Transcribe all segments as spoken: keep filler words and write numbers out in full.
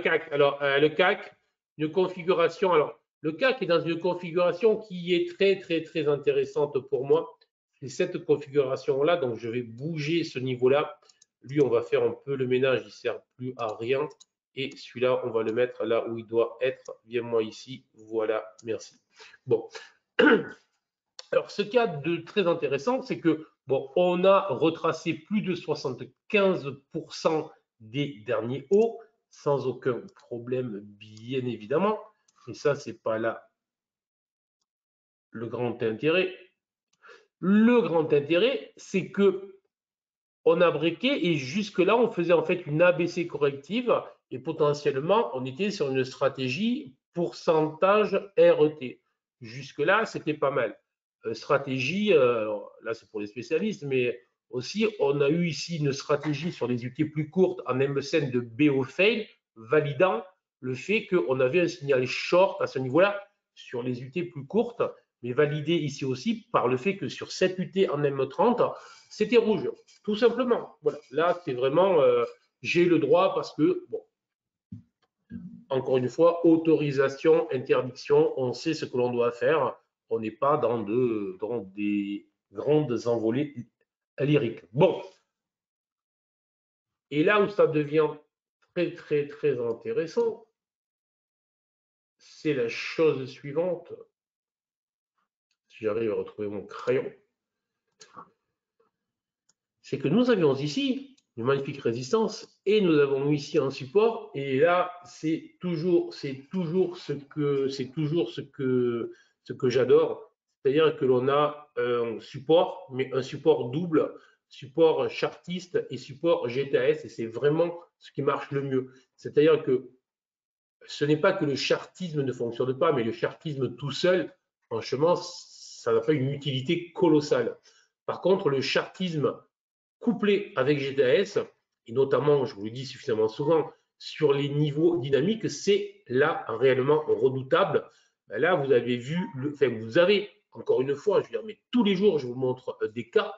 C A C. Alors, euh, le C A C, une configuration. Alors, le C A C est dans une configuration qui est très, très, très intéressante pour moi. C'est cette configuration-là. Donc, je vais bouger ce niveau-là. Lui, on va faire un peu le ménage. Il ne sert plus à rien. Et celui-là, on va le mettre là où il doit être. Viens-moi ici. Voilà. Merci. Bon. Alors, ce qu'il y a de très intéressant, c'est que, bon, on a retracé plus de soixante-quinze pour cent des derniers hauts, sans aucun problème, bien évidemment. Et ça, c'est pas là le grand intérêt. Le grand intérêt, c'est que on a breaké et jusque-là, on faisait en fait une A B C corrective et potentiellement, on était sur une stratégie pourcentage R E T. Jusque-là, c'était pas mal. Euh, stratégie, euh, là c'est pour les spécialistes, mais aussi on a eu ici une stratégie sur les U T plus courtes en M C N de B O fail, validant le fait qu'on avait un signal short à ce niveau-là sur les U T plus courtes, mais validé ici aussi par le fait que sur cette U T en M trente, c'était rouge, tout simplement. Voilà, là c'est vraiment, euh, j'ai le droit parce que, bon, encore une fois, autorisation, interdiction, on sait ce que l'on doit faire. On n'est pas dans, de, dans des grandes envolées lyriques. Bon. Et là où ça devient très, très, très intéressant, c'est la chose suivante. Si j'arrive à retrouver mon crayon. C'est que nous avions ici une magnifique résistance et nous avons ici un support et là c'est toujours c'est toujours ce que c'est toujours ce que ce que j'adore, c'est-à-dire que l'on a un support mais un support double, support chartiste et support G T A S et c'est vraiment ce qui marche le mieux, c'est-à-dire que ce n'est pas que le chartisme ne fonctionne pas mais le chartisme tout seul franchement ça n'a pas une utilité colossale. Par contre le chartisme couplé avec G T A S, et notamment, je vous le dis suffisamment souvent, sur les niveaux dynamiques, c'est là réellement redoutable. Ben là, vous avez vu, le, enfin, vous avez, encore une fois, je veux dire, mais tous les jours, je vous montre des cas.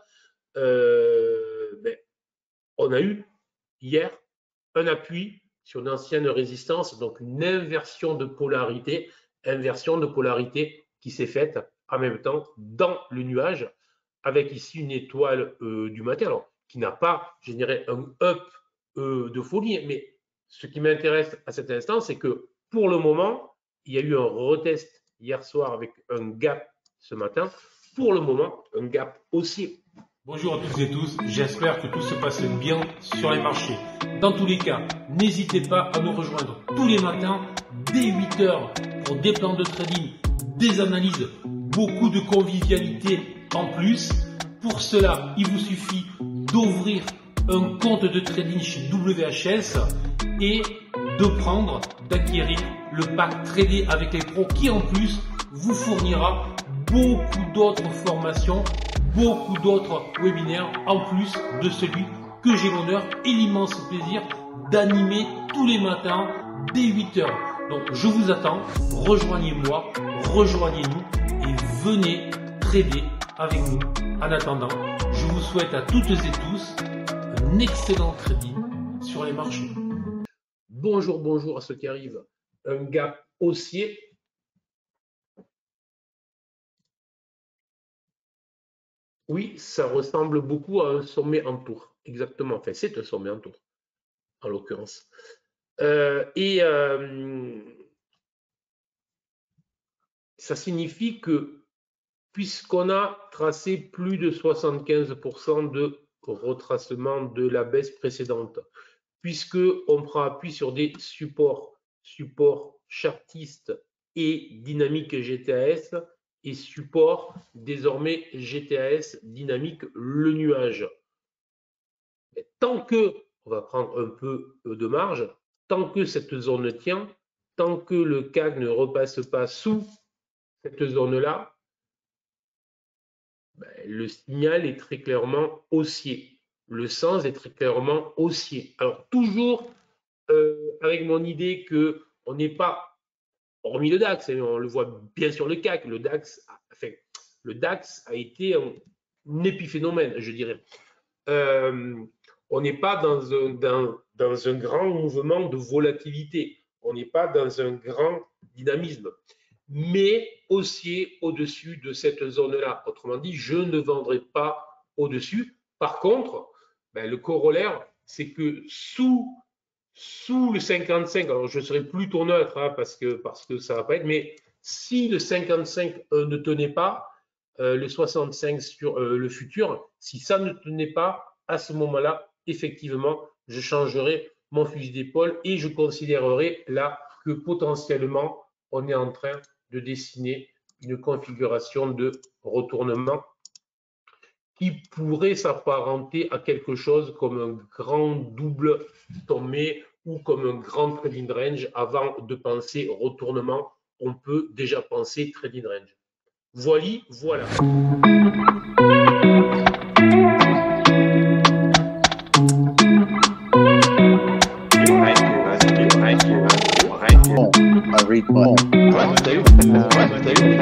Euh, ben, on a eu hier un appui sur une ancienne résistance, donc une inversion de polarité, inversion de polarité qui s'est faite en même temps dans le nuage, avec ici une étoile euh, du matin. Alors, qui n'a pas généré un up euh, de folie. Mais ce qui m'intéresse à cet instant, c'est que pour le moment, il y a eu un retest hier soir avec un gap ce matin. Pour le moment, un gap haussier. Bonjour à toutes et tous, j'espère que tout se passe bien sur les marchés. Dans tous les cas, n'hésitez pas à nous rejoindre tous les matins dès huit heures pour des plans de trading, des analyses, beaucoup de convivialité en plus. Pour cela, il vous suffit d'ouvrir un compte de trading chez W H S et de prendre, d'acquérir le pack Trader avec les pros qui en plus vous fournira beaucoup d'autres formations, beaucoup d'autres webinaires en plus de celui que j'ai l'honneur et l'immense plaisir d'animer tous les matins dès huit heures. Donc je vous attends, rejoignez-moi, rejoignez-nous et venez trader avec nous. En attendant, je vous souhaite à toutes et tous un excellent trading sur les marchés. Bonjour, bonjour à ceux qui arrivent. Un gap haussier. Oui, ça ressemble beaucoup à un sommet en tour. Exactement. Enfin, c'est un sommet en tour, en l'occurrence. Euh, et euh, ça signifie que puisqu'on a tracé plus de soixante-quinze pour cent de retracement de la baisse précédente, puisqu'on prend appui sur des supports, supports chartistes et dynamique G T A S, et support désormais G T A S dynamique le nuage. Mais tant que, on va prendre un peu de marge, tant que cette zone tient, tant que le C A C ne repasse pas sous cette zone-là, ben, le signal est très clairement haussier. Le sens est très clairement haussier. Alors toujours euh, avec mon idée qu'on n'est pas, hormis le DAX, hein, on le voit bien sur le C A C, le DAX, enfin, le DAX a été un, un épiphénomène, je dirais. Euh, on n'est pas dans un, dans, dans un grand mouvement de volatilité, on n'est pas dans un grand dynamisme, mais haussier au-dessus de cette zone-là. Autrement dit, je ne vendrai pas au-dessus. Par contre, ben, le corollaire, c'est que sous, sous le cinquante-cinq, alors je serai plutôt neutre hein, parce que, parce que ça ne va pas être, mais si le cinquante-cinq euh, ne tenait pas, euh, le soixante-cinq sur euh, le futur, si ça ne tenait pas, à ce moment-là, effectivement, je changerai mon fusil d'épaule et je considérerai là que potentiellement, on est en train de dessiner une configuration de retournement qui pourrait s'apparenter à quelque chose comme un grand double tombé ou comme un grand trading range. Avant de penser retournement, on peut déjà penser trading range. Voilà, voilà. Bon, à rythme.